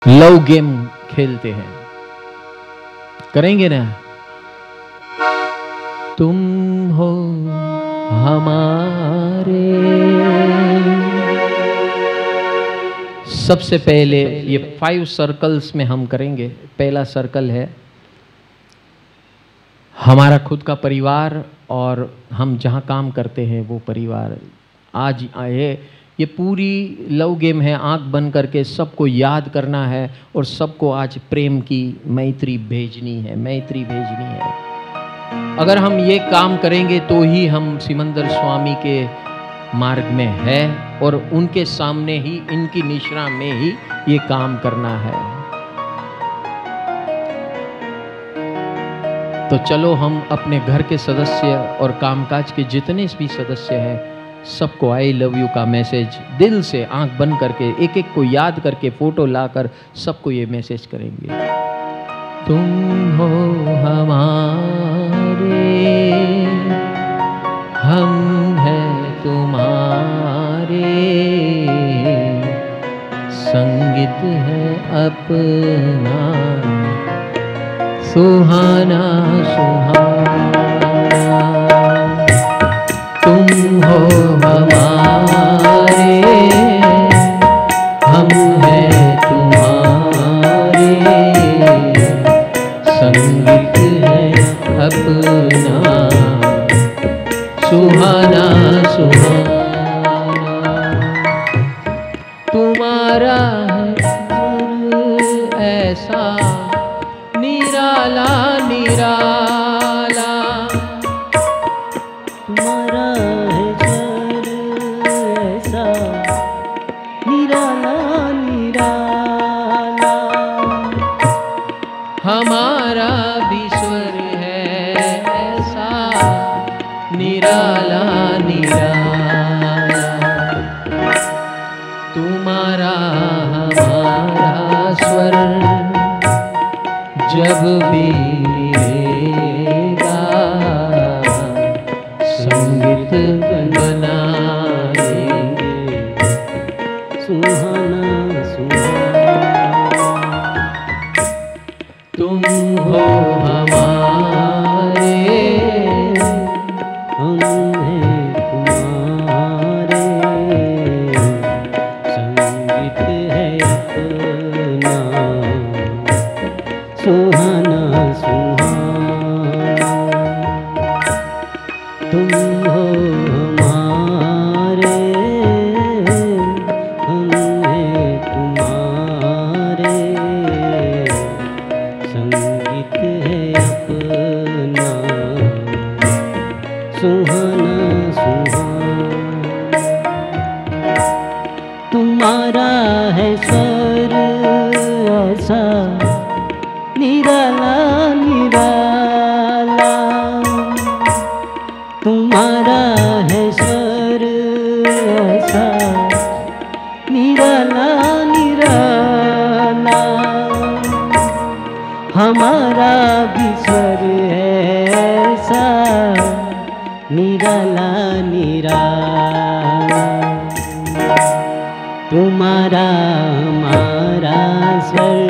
Love game खेलते हैं, करेंगे ना? तुम हो हमारे। सबसे पहले ये 5 सर्कल्स में हम करेंगे। पहला सर्कल है हमारा खुद का परिवार और हम जहाँ काम करते हैं वो परिवार। आज आए ये पूरी लव गेम है, आंख बंद करके सबको याद करना है और सबको आज प्रेम की मैत्री भेजनी है, मैत्री भेजनी है। अगर हम ये काम करेंगे तो ही हम सिमंदर स्वामी के मार्ग में है और उनके सामने ही, इनकी निश्रा में ही ये काम करना है। तो चलो हम अपने घर के सदस्य और कामकाज के जितने भी सदस्य हैं सबको आई लव यू का मैसेज दिल से आंख बंद करके एक एक को याद करके फोटो लाकर सबको ये मैसेज करेंगे। तुम हो हमारे, हम हैं तुम्हारे, संगीत है अपना सुहाना सुहाना। तुम हो हमारे, हम हैं तुम्हारे, संगीत है अपना सुहाना सुहाना। तुम्हारा ऐसा निराला निराला, तुम्हारा है स्वर ऐसा निराला निराला। हमारा भी स्वर है ऐसा निराला निराला। तुम्हारा हमारा स्वर जब भी मिलेगा संगीत बनाएंगे सुहाना सुहाना। तुम हो हमारे, हम हैं तुम्हारे, संगीत है अपना सुहाना सुहाना। तुम हो हमारे, हम हैं तुम्हारे, संगीत है अपना सुहाना सुहाना। तुम्हारा है स्वर ऐसा निराला निराला। तुम्हारा है स्वर ऐसा निराला निराला। हमारा भी स्वर है ऐसा निराला निराला। तुम्हारा हमारा स्वर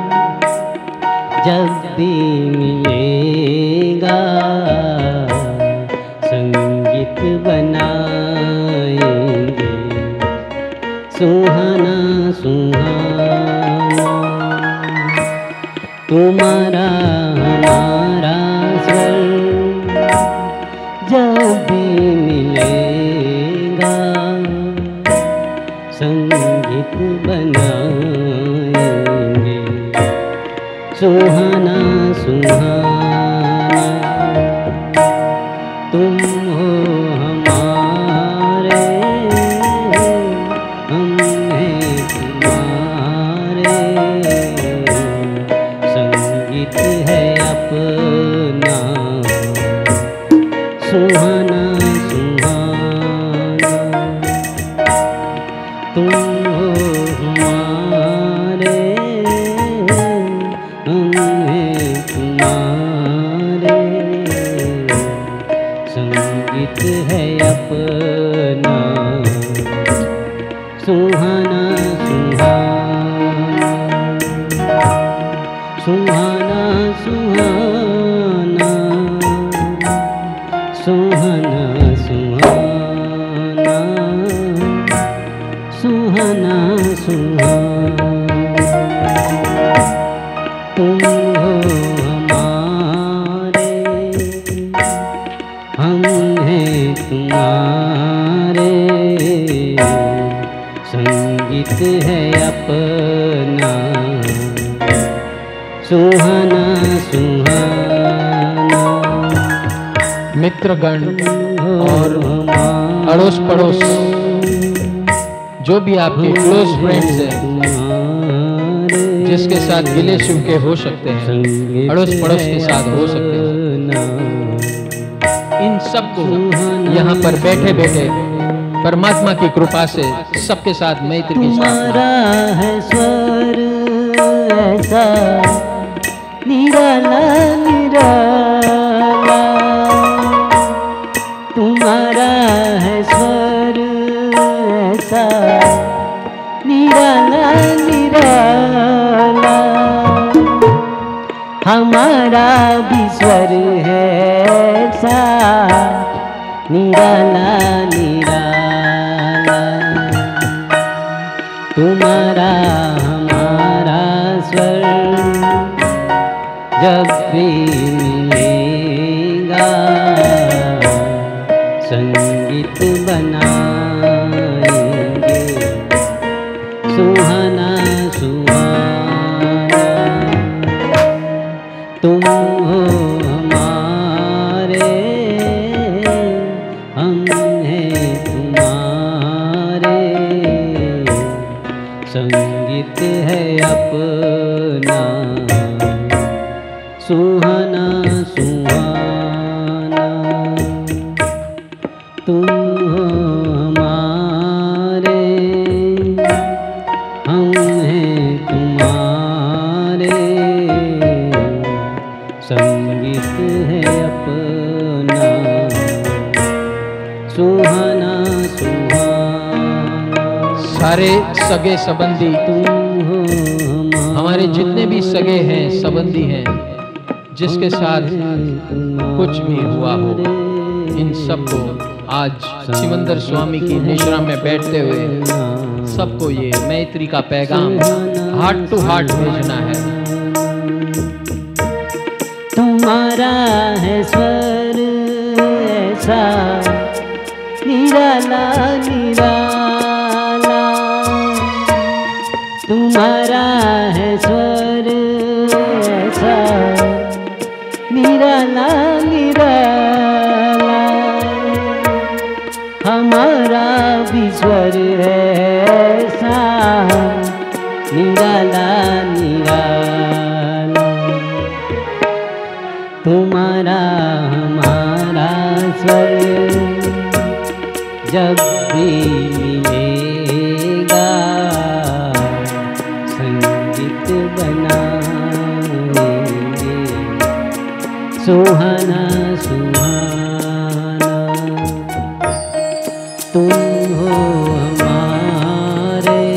जब भी मिलेगा संगीत बनाएंगे सुहाना सुहाना। तुम्हारा हमारा स्वर जब भी मिलेगा संगीत बनाएंगे सुहाना सुहाना। तुम हो हमारे, हम हैं तुम्हारे, संगीत है अपना सुहाना सुहाना। तुम हो हमारे, हम हैं तुम्हारे, सुहाना सुहाना। मित्रगण और अड़ोस पड़ोस जो भी आपके क्लोज फ्रेंड्स हैं, जिसके साथ गिले शिकवे हो सकते हैं, अड़ोस पड़ोस के साथ हो सकते हैं, इन सबको यहाँ पर बैठे बैठे परमात्मा की कृपा से सबके साथ मैत्री की तुम्हारा है स्वर ऐसा निराला निराला, तुम्हारा है स्वर ऐसा निराला निराला, हमारा भी स्वर है ऐसा निराला निराला, तुम्हारा हमारा स्वर जब भी मिलेगा संगीत बनाएंगे सुहाना सुहाना। तुम हो हमारे, हम हैं तुम्हारे, संगीत है अपना सुहाना सुहाना। तुम हो हमारे, हम हैं तुम्हारे, संगीत है अपना सुहाना सुहाना। सारे सगे संबंधी, तुम हो हमारे जितने भी सगे हैं संबंधी हैं, जिसके साथ कुछ भी हुआ हो, इन सबको आज सिमंदर स्वामी की निश्रा में बैठते हुए सबको ये मैत्री का पैगाम हार्ट टू हार्ट भेजना है। तुम्हारा है स्वर ऐसा निराला निराला, तुम्हारा है स्वर ऐसा निराला निराला, हमारा भी स्वर है ऐसा निराला निराला, तुम्हारा हमारा स्वर जब भी मिलेगा संगीत बनाएंगे सुहाना सुहाना। तुम हो हमारे,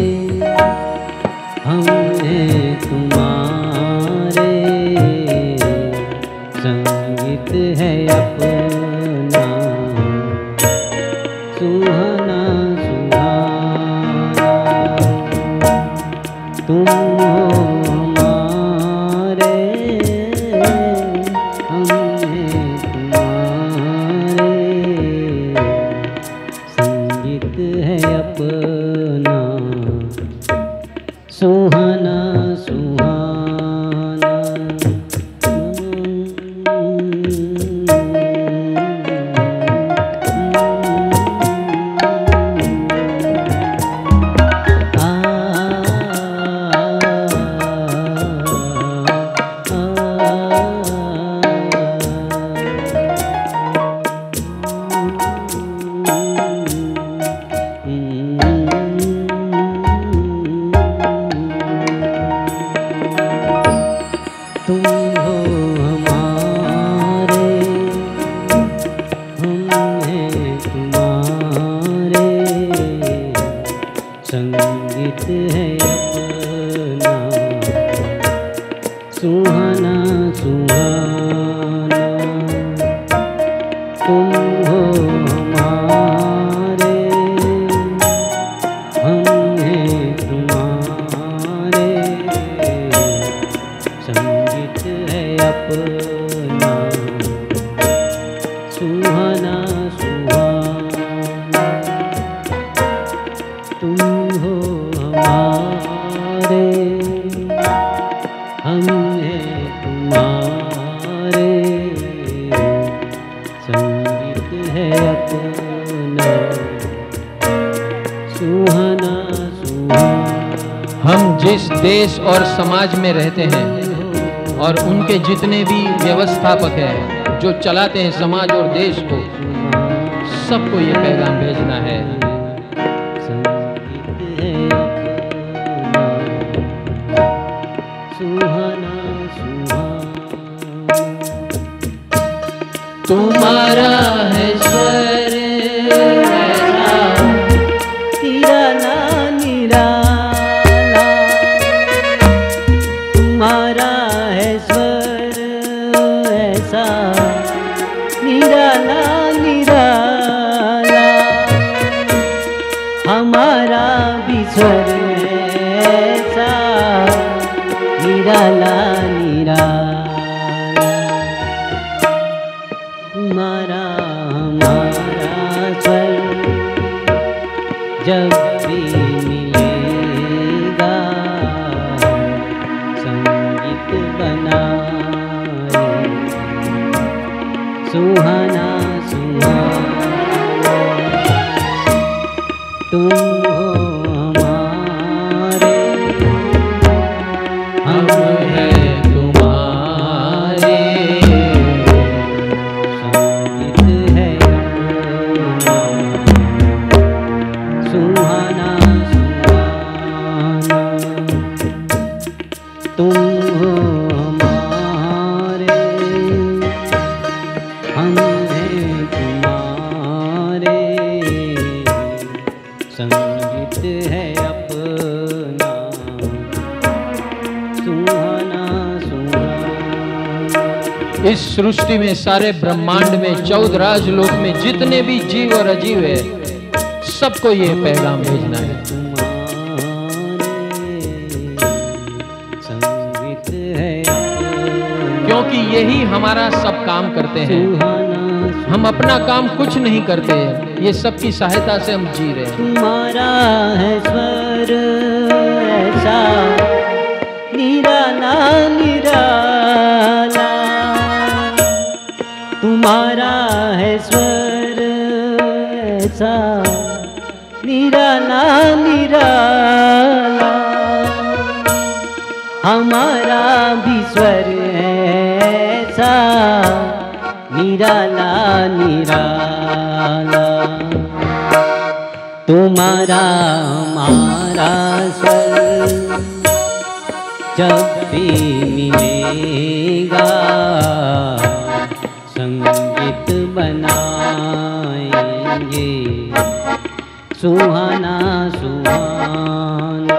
हम हैं तुम्हारे, संगीत है अपना सुहाना सुहाना। तुम हो हमारे, हम हैं तुम्हारे, संगीत है अपना सुहाना सुहाना। तुम हो हमारे, हम हैं तुम्हारे, संगीत है अपना सुहाना सुहाना। तुम हो हमारे, हम हैं तुम्हारे, संगीत है अपना सुहाना सुहाना। तुम हो हमारे, हम देश और समाज में रहते हैं और उनके जितने भी व्यवस्थापक हैं जो चलाते हैं समाज और देश को, सबको ये पैगाम भेजना है। तुम्हारा है स्वर ऐसा निराला निराला, तुम्हारा है स्वर ऐसा निराला निराला, हमारा भी स्वर ऐसा निराला निराला, हमारा स्वर जब भी मिलेगा संगीत बनाए, सुहाना सुहाना तुम हो हमारे, हम हैं तुम्हारे, सुहाना सुहाना तुम हो हमारे, हम हैं तुम्हारे, संगीत है अपना सुहाना सुहाना। इस सृष्टि में, सारे ब्रह्मांड में, 14 राजलोक में जितने भी जीव और अजीव है, सबको ये पैगाम भेजना है। क्योंकि यही हमारा सब काम करते हैं, हम अपना काम कुछ नहीं करते, ये सबकी सहायता से हम जी रहे हैं। तुम्हारा है स्वर ऐसा निराला निराला, तुम्हारा है स्वर ऐसा निराला निराला, हमारा भी स्वर ऐसा निराला निराला, तुम्हारा हमारा स्वर जब भी मिलेगा संगीत बनाएंगे, सुहाना सुहाना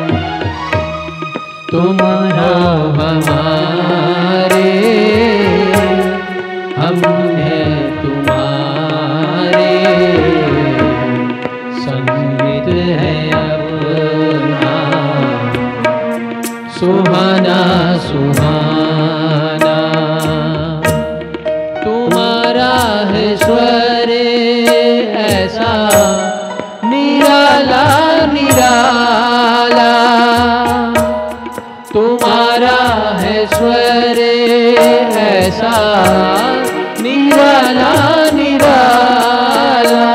तुम्हारा हमारे, हम हैं तुम्हारे, संगीत है अपना सुहाना सुहाना, तुम्हारा है स्वर ऐसा निराला निराला, तुम्हारा है स्वर ऐसा निराला निराला,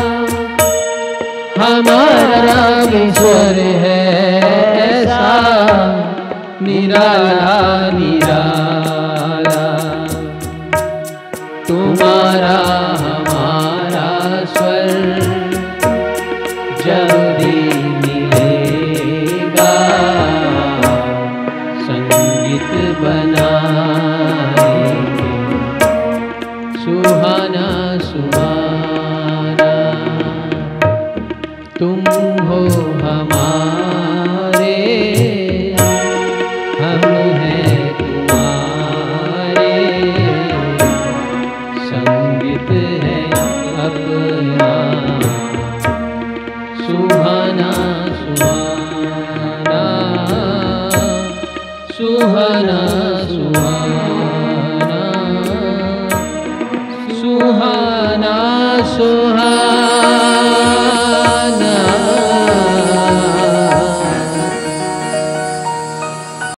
हमारा भी स्वर है ऐसा निराला निराला, तुम्हारा हमारा स्वर जल्दी मिलेगा संगीत बनाएंगे, सुहाना सुहाना तुम हो हमारे, हम हैं तुम्हारे, संगीत है अपना सुहाना सुहाना सुहाना सुहाना सुहाना सुहाना।